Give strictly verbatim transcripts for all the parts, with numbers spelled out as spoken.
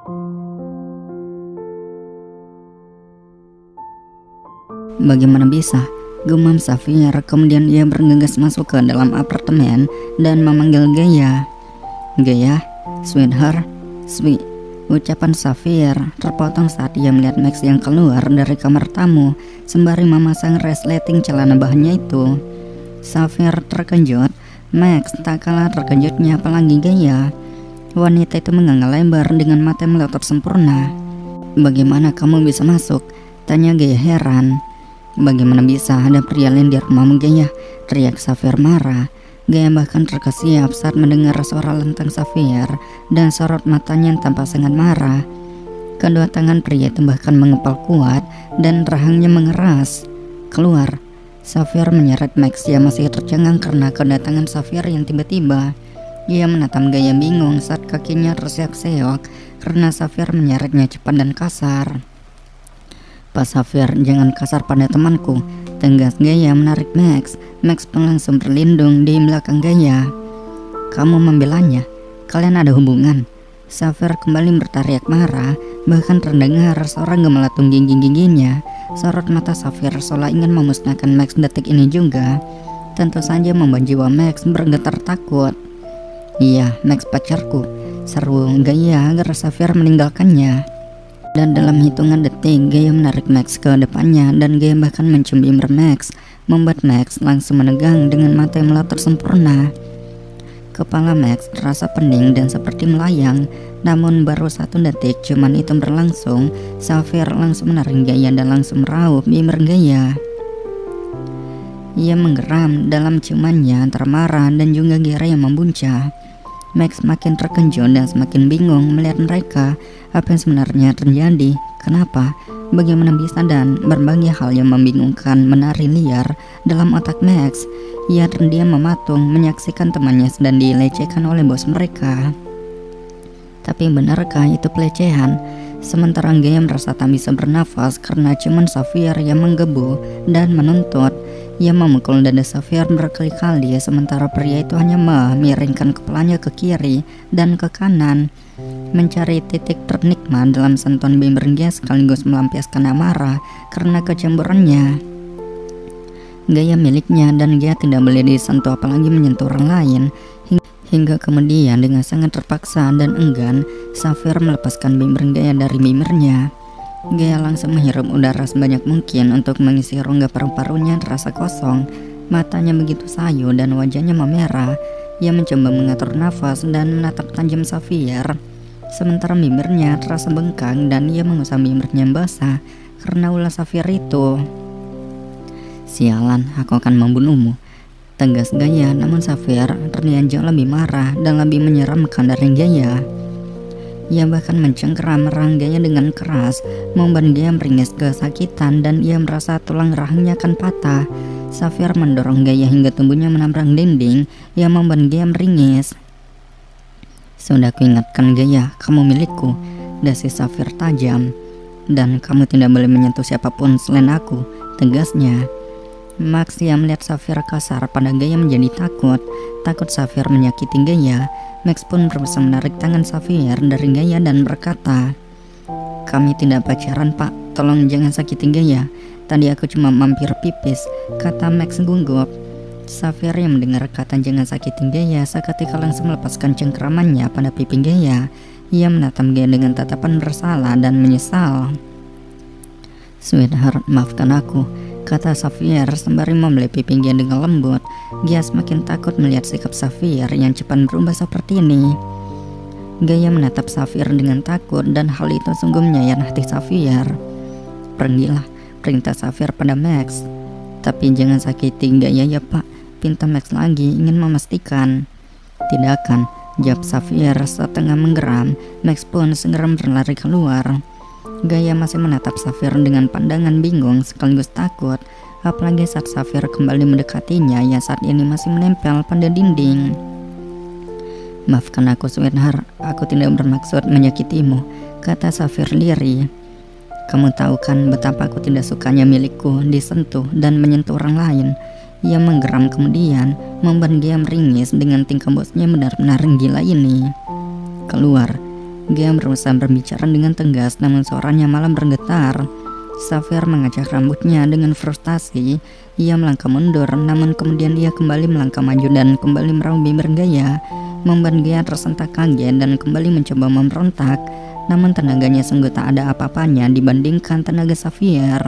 Bagaimana bisa? Gumam Safir. Kemudian ia bergegas masuk ke dalam apartemen dan memanggil Gaya. Gaya, sweetheart, sweet. Ucapan Safir terpotong saat ia melihat Max yang keluar dari kamar tamu sembari memasang resleting celana bahannya itu. Safir terkejut. Max tak kalah terkejutnya, apalagi Gaya. Wanita itu mengangguk lebar dengan mata yang melotot sempurna. Bagaimana kamu bisa masuk? Tanya Gaya heran. Bagaimana bisa ada pria lain di rumahmu, Gaya? Teriak Safir marah. Gaya bahkan terkesiap saat mendengar suara lantang Safir dan sorot matanya yang tampak sangat marah. Kedua tangan pria itu bahkan mengepal kuat dan rahangnya mengeras. Keluar. Safir menyeret Max yang masih tercengang karena kedatangan Safir yang tiba-tiba. Ia menatap Gaya bingung saat kakinya terseok-seok karena Safir menyeretnya cepat dan kasar. Pak Safir, jangan kasar pada temanku, tegas Gaya menarik Max. Max pun langsung berlindung di belakang Gaya. Kamu membelanya? Kalian ada hubungan? Safir kembali berteriak marah, bahkan terdengar seorang gemelatung gigi-giginya. Sorot mata Safir seolah ingin memusnahkan Max detik ini juga. Tentu saja membuat jiwa Max bergetar takut. Iya, Max pacarku, seru Gaya agar Safir meninggalkannya. Dan dalam hitungan detik, Gaya menarik Max ke depannya dan Gaya bahkan mencium bibir Max, membuat Max langsung menegang dengan mata yang melotot sempurna. Kepala Max terasa pening dan seperti melayang, namun baru satu detik cuman itu berlangsung, Safir langsung menarik Gaya dan langsung meraup bibir Gaya. Ia menggeram dalam ciumannya antara marah dan juga gairah yang membuncah. Max makin terkejut dan semakin bingung melihat mereka. Apa yang sebenarnya terjadi? Kenapa? Bagaimana bisa? Dan berbagai hal yang membingungkan menari liar dalam otak Max. Ia terdiam mematung menyaksikan temannya sedang dilecehkan oleh bos mereka. Tapi benarkah itu pelecehan? Sementara Gaya merasa tak bisa bernafas karena cuman Safir yang menggebu dan menuntut. Ia memukul dada Safir berkali-kali, sementara pria itu hanya memiringkan kepalanya ke kiri dan ke kanan, mencari titik ternikmat dalam sentuhan bibir Gaya sekaligus melampiaskan amarah karena kecemburuannya. Gaya miliknya dan Gaya tidak boleh disentuh apalagi menyentuh orang lain. Hingga kemudian dengan sangat terpaksa dan enggan, Safir melepaskan bibir Gaya dari bibirnya. Gaya langsung menghirup udara sebanyak mungkin untuk mengisi rongga paru-parunya terasa kosong. Matanya begitu sayu dan wajahnya memerah. Ia mencoba mengatur nafas dan menatap tajam Safir. Sementara bibirnya terasa bengkak dan ia mengusap bibirnya yang basah karena ulah Safir itu. Sialan, aku akan membunuhmu, tegas Gaya, namun Safir terlihat jauh lebih marah dan lebih menyeramkan dari Gaya. Ia bahkan mencengkeram rahang Gaya dengan keras, membuat Gaya meringis kesakitan dan ia merasa tulang rahangnya akan patah. Safir mendorong Gaya hingga tubuhnya menabrak dinding yang membuat Gaya meringis. Sudah kuingatkan Gaya, kamu milikku, dasi Safir tajam. Dan kamu tidak boleh menyentuh siapapun selain aku, tegasnya. Max yang melihat Safir kasar pada Gaya menjadi takut. Takut Safir menyakiti Gaya. Max pun berusaha menarik tangan Safir dari Gaya dan berkata, kami tidak pacaran pak, tolong jangan sakiti Gaya. Tadi aku cuma mampir pipis, kata Max gugup. Safir yang mendengar kata jangan sakiti Gaya seketika langsung melepaskan cengkeramannya pada pipi Gaya. Ia menatap Gaya dengan tatapan bersalah dan menyesal. Sweetheart, maafkan aku, kata Safir sembari membelai pipi Gaya dengan lembut. Gaya semakin takut melihat sikap Safir yang cepat berubah seperti ini. Gaya menatap Safir dengan takut dan hal itu sungguh menyayat hati Safir. Pergilah, perintah Safir pada Max. Tapi jangan sakiti Gaya ya pak, pinta Max lagi ingin memastikan. Tidak akan, jawab Safir setengah menggeram. Max pun segera berlari keluar. Gaya masih menatap Safir dengan pandangan bingung sekaligus takut, apalagi saat Safir kembali mendekatinya yang saat ini masih menempel pada dinding. Maafkan aku sweetheart, aku tidak bermaksud menyakitimu, kata Safir lirih. Kamu tahu kan betapa aku tidak sukanya milikku disentuh dan menyentuh orang lain. Ia menggeram kemudian membuat Gaya meringis dengan tingkah bosnya benar-benar gila ini. Keluar. Gaya berusaha berbicara dengan tegas, namun suaranya malah bergetar. Safir mengacak rambutnya dengan frustasi. Ia melangkah mundur, namun kemudian ia kembali melangkah maju dan kembali meraup bibir Gaya, membuat Gaya tersentak kaget dan kembali mencoba memberontak. Namun tenaganya sungguh tak ada apa-apanya dibandingkan tenaga Safir.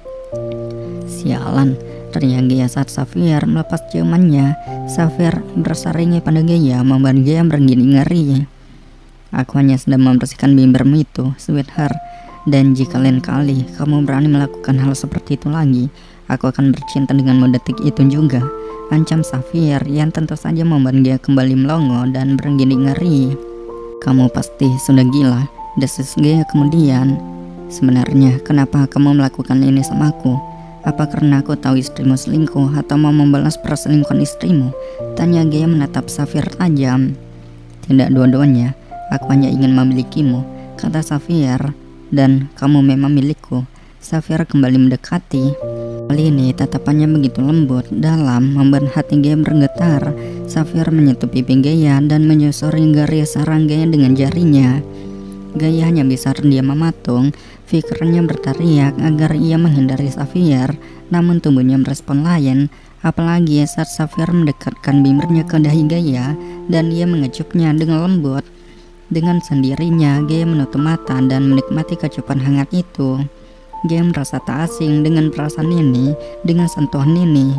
Sialan, teriak Gaya saat Safir melepas ciumannya. Safir bersaringi pada Gaya, membuat Gaya bergini ngeri. Aku hanya sedang membersihkan bibirmu itu, sweetheart. Dan jika lain kali kamu berani melakukan hal seperti itu lagi, aku akan bercinta denganmu detik itu juga, ancam Safir yang tentu saja membuat Gaya kembali melongo dan bergini ngeri. Kamu pasti sudah gila, desis Gaya kemudian. Sebenarnya kenapa kamu melakukan ini sama aku? Apa karena aku tahu istrimu selingkuh atau mau membalas perselingkuhan istrimu? Tanya Gaya menatap Safir tajam. Tidak dua-duanya, aku hanya ingin memilikimu, kata Safir. Dan kamu memang milikku. Safir kembali mendekati. Kali ini tatapannya begitu lembut, dalam, membuat hati Gaya bergetar. Safir menyentuh pipi Gaya dan menyusuri garis sarang Gaya dengan jarinya. Gaya hanya bisa terdiam mematung. Pikirnya berteriak agar ia menghindari Safir, namun tubuhnya merespon lain. Apalagi saat Safir mendekatkan bibirnya ke dahi Gaya dan ia mengecupnya dengan lembut. Dengan sendirinya Gaya menutup mata dan menikmati kecupan hangat itu. Gaya merasa tak asing dengan perasaan ini, dengan sentuhan ini.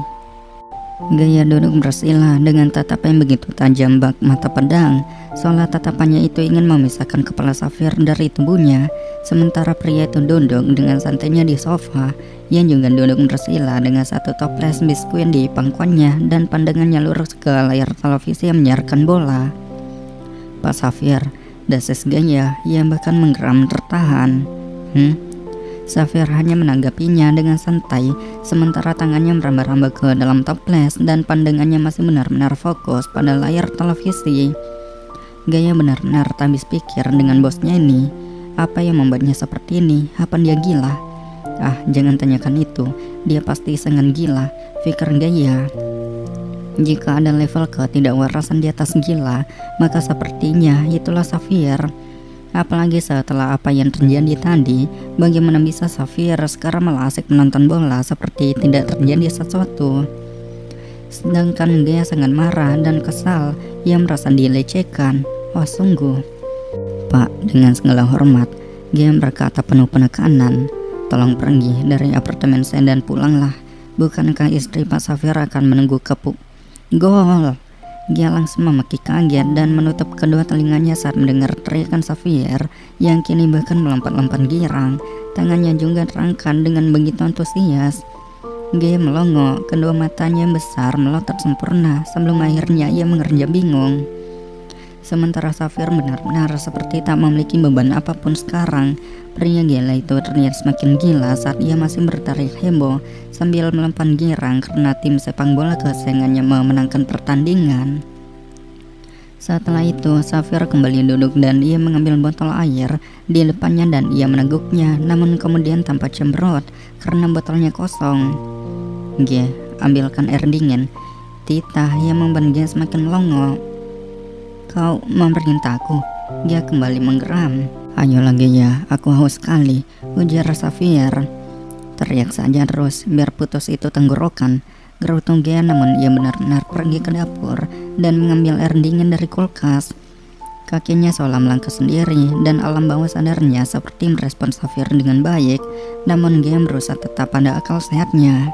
Gaya duduk bersila dengan tatap yang begitu tajam bak mata pedang, seolah tatapannya itu ingin memisahkan kepala Safir dari tubuhnya. Sementara pria itu duduk dengan santainya di sofa, yang juga duduk bersila dengan satu toples biskuit di pangkuannya dan pandangannya lurus ke layar televisi yang menyiarkan bola. Pak Safir, desis Gaya yang bahkan menggeram tertahan. Hmm? Safir hanya menanggapinya dengan santai, sementara tangannya meraba-raba ke dalam toples dan pandangannya masih benar-benar fokus pada layar televisi. Gaya benar-benar tak habis pikir dengan bosnya ini. Apa yang membuatnya seperti ini? Apa dia gila? Ah, jangan tanyakan itu. Dia pasti sangat gila, pikir Gaya. Jika ada level ketidakwarasan di atas gila, maka sepertinya itulah Safir. Apalagi setelah apa yang terjadi tadi, bagaimana bisa Safir sekarang malah asik menonton bola seperti tidak terjadi sesuatu. Sedangkan Gaya sangat marah dan kesal, ia merasa dilecehkan. Wah sungguh. Pak, dengan segala hormat, Gaya berkata penuh penekanan, tolong pergi dari apartemen saya dan pulanglah. Bukankah istri Pak Safir akan menunggu kepuk? Gol! Gaya langsung memaki kaget dan menutup kedua telinganya saat mendengar teriakan Safir yang kini bahkan melompat-lompat girang. Tangannya juga terangkat dengan begitu antusias. Gaya melongo, kedua matanya yang besar melotot sempurna sebelum akhirnya ia mengerja bingung. Sementara Safir benar-benar seperti tak memiliki beban apapun sekarang. Pria gila itu terlihat semakin gila saat ia masih bertarik heboh sambil melompat girang karena tim sepak bola kesayangannya memenangkan pertandingan. Setelah itu Safir kembali duduk dan ia mengambil botol air di depannya dan ia meneguknya, namun kemudian tanpa cemberut karena botolnya kosong. G, ambilkan air dingin. Titah yang membuat G semakin melongo. Kau memerintahku? Dia kembali menggeram. Ayolah Gaya, aku haus sekali, ujar Safir. Teriak saja terus, biar putus itu tenggorokan. Gerutu Gaya, namun ia benar-benar pergi ke dapur dan mengambil air dingin dari kulkas. Kakinya seolah melangkah sendiri dan alam bawah sadarnya seperti merespon Safir dengan baik, namun Gaya berusaha tetap pada akal sehatnya.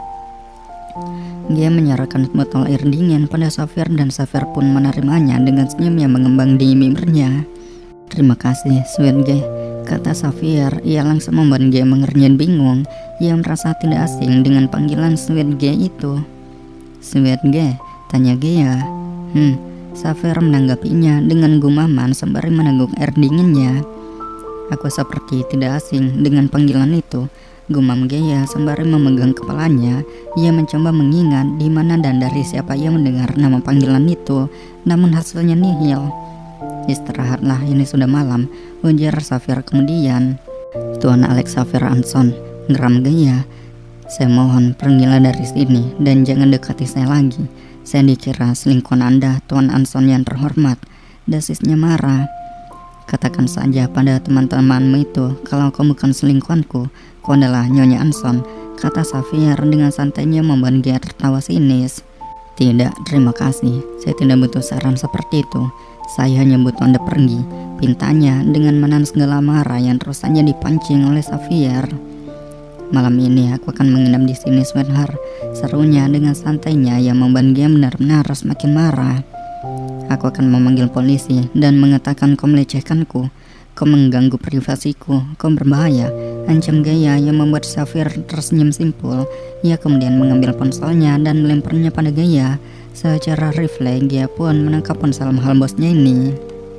Dia menyerahkan botol air dingin pada Safir dan Safir pun menerimanya dengan senyum yang mengembang di bibirnya. Terima kasih, sweet G, kata Safir. Ia langsung membuat G mengernyit bingung. Ia merasa tidak asing dengan panggilan sweet G itu. Sweet G, tanya Gaya. Hmm, Safir menanggapinya dengan gumaman sembari meneguk air dinginnya. Aku seperti tidak asing dengan panggilan itu, gumam Gaya sembari memegang kepalanya. Ia mencoba mengingat di mana dan dari siapa ia mendengar nama panggilan itu, namun hasilnya nihil. Istirahatlah, ini sudah malam, ujar Safir kemudian. Tuan Alex Safir Anson, geram Gaya. Saya mohon pergilah dari sini dan jangan dekati saya lagi. Saya dikira selingkuhan Anda, Tuan Anson yang terhormat. Dasisnya marah. Katakan saja pada teman-temanmu itu kalau kau bukan selingkuhanku, kau adalah Nyonya Anson, kata Xavier dengan santainya membuat Gia tertawa sinis. Tidak, terima kasih. Saya tidak butuh saran seperti itu. Saya hanya butuh Anda pergi, pintanya dengan menahan segala marah yang terus saja dipancing oleh Xavier. Malam ini aku akan menginap di sini, sweetheart, serunya dengan santainya yang membuat Gia benar-benar semakin marah. Aku akan memanggil polisi dan mengatakan kau melecehkanku, kau mengganggu privasiku, kau berbahaya, ancam Gaya yang membuat Xavier tersenyum simpul. Ia kemudian mengambil ponselnya dan melemparnya pada Gaya. Secara refleks Gaya pun menangkap ponsel mahal bosnya ini.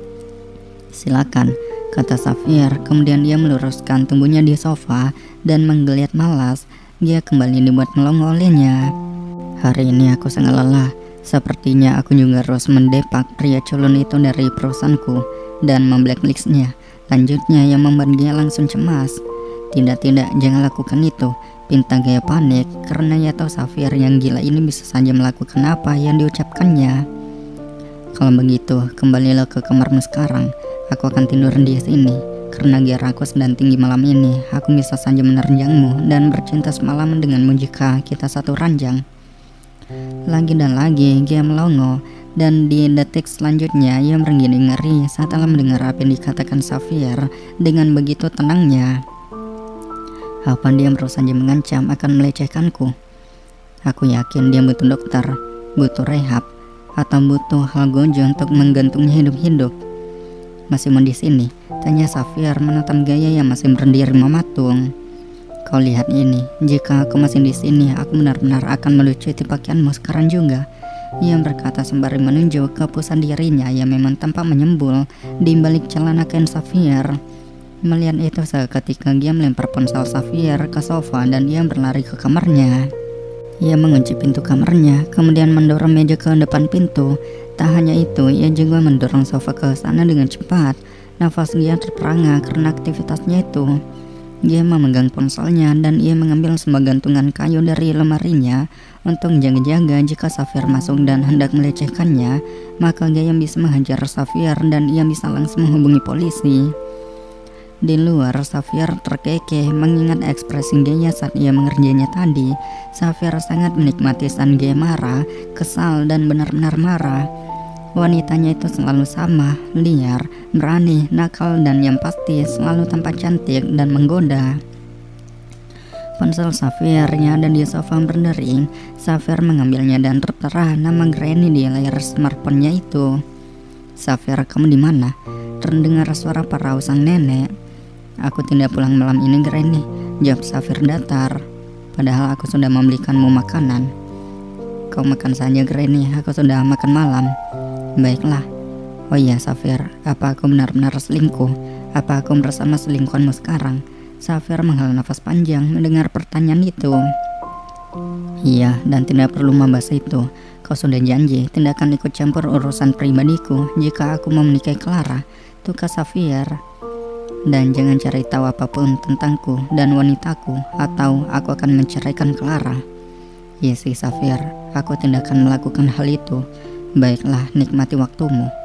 Silakan, kata Xavier. Kemudian dia meluruskan tubuhnya di sofa dan menggeliat malas. Dia kembali dibuat melongo olehnya. Hari ini aku sangat lelah. Sepertinya aku juga harus mendepak pria culun itu dari perusahaanku dan memblacklistnya. Lanjutnya yang membuat Gaya langsung cemas. Tidak-tidak, jangan lakukan itu, pinta Gaya panik karena ia tahu Xavier yang gila ini bisa saja melakukan apa yang diucapkannya. Kalau begitu, kembalilah ke kamarmu sekarang. Aku akan tidur di sini. Karena gear aku sedang tinggi malam ini, aku bisa saja menerjangmu dan bercinta semalam denganmu jika kita satu ranjang. Lagi dan lagi Gia melongo, dan di detik selanjutnya ia merengginang ngeri saat telah mendengar apa yang dikatakan Xavier dengan begitu tenangnya. Apa dia baru saja mengancam akan melecehkanku? Aku yakin dia butuh dokter, butuh rehab, atau butuh hal gojo untuk menggantungnya hidup-hidup. Masih mau di sini? Tanya Xavier menatap Gaya yang masih berdiri mematung. Kau lihat ini, jika aku masih di sini, aku benar-benar akan melucuti pakaianmu sekarang juga. Ia berkata sembari menunjuk ke pusat dirinya yang memang tampak menyembul di balik celana kain Xavier. Melihat itu seketika Gia melempar ponsel Xavier ke sofa dan ia berlari ke kamarnya. Ia mengunci pintu kamarnya, kemudian mendorong meja ke depan pintu. Tak hanya itu, ia juga mendorong sofa ke sana dengan cepat. Nafas Gia terperangah karena aktivitasnya itu. Dia memegang ponselnya dan ia mengambil sebuah gantungan kayu dari lemarinya untuk jaga-jaga jika Xavier masuk dan hendak melecehkannya, maka Gaya bisa menghajar Xavier dan ia bisa langsung menghubungi polisi. Di luar, Xavier terkekeh mengingat ekspresi Gaya saat ia mengerjainya tadi. Xavier sangat menikmati saat Gaya marah, kesal dan benar-benar marah. Wanitanya itu selalu sama, liar, berani, nakal, dan yang pasti selalu tampak cantik dan menggoda. Ponsel Xavier yang ada di sofa berdering. Xavier mengambilnya dan tertera nama Granny di layar smartphone-nya itu. Xavier, kamu di mana? Terdengar suara parau sang nenek. Aku tidak pulang malam ini, Granny, jawab Xavier datar. Padahal aku sudah membelikanmu makanan. Kau makan saja, Granny, aku sudah makan malam. Baiklah. Oh iya, Xavier, apa aku benar-benar selingkuh? Apa aku bersama selingkuhanmu sekarang? Xavier menghela nafas panjang mendengar pertanyaan itu. Iya, dan tidak perlu membahas itu. Kau sudah janji tidak akan ikut campur urusan pribadiku jika aku mau menikahi Clara, tukar Xavier. Dan jangan cari tahu apapun tentangku dan wanitaku, atau aku akan menceraikan Clara. Iya sih, Xavier, aku tidak akan melakukan hal itu. Baiklah, nikmati waktumu.